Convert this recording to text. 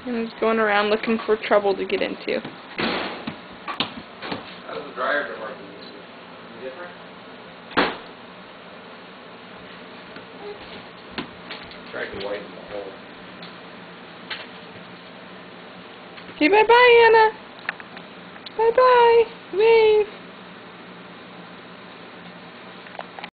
And he's going around looking for trouble to get into. How does the dryer department use it? Any different? Tried to whiten the hole. Okay, bye-bye, Anna. Bye-bye. Wave.